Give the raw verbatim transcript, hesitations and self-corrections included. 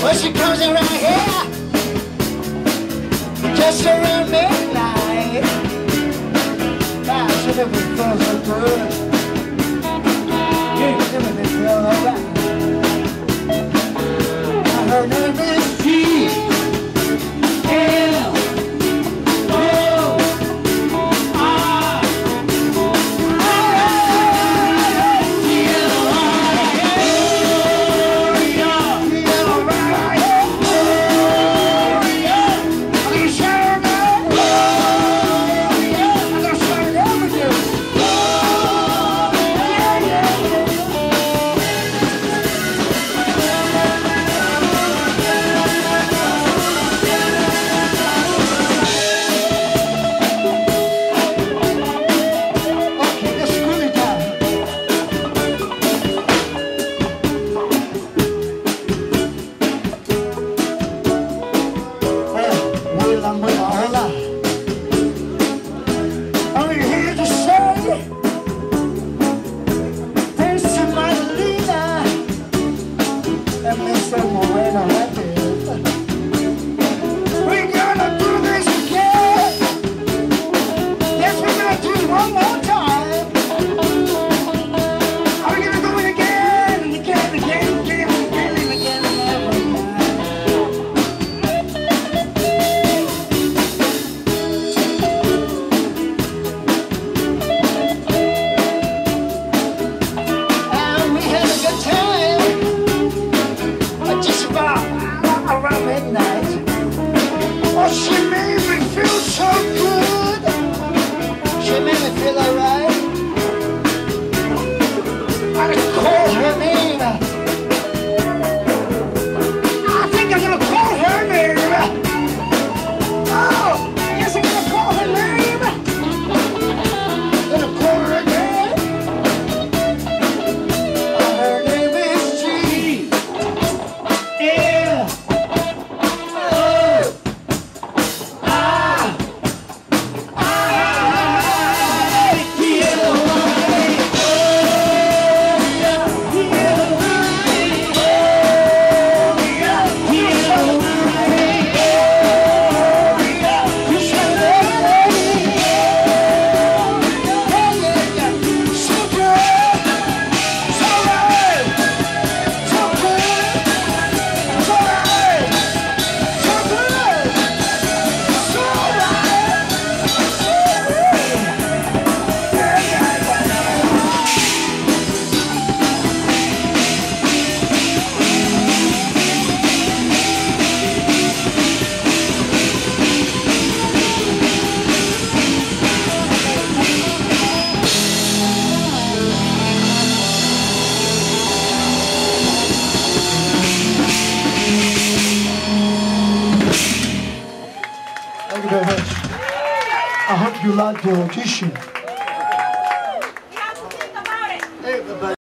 When she comes around here, just around midnight, God, she never feels so good. Yeah, she never feels alright. Her name is G. L. O. R. She made me feel so good. She made me feel alright. I could call her name. I think I'm gonna call her name. Oh, yes, I'm gonna call her name. Gonna call her again. Her name is G. L. Thank you very much. I hope you like the audition.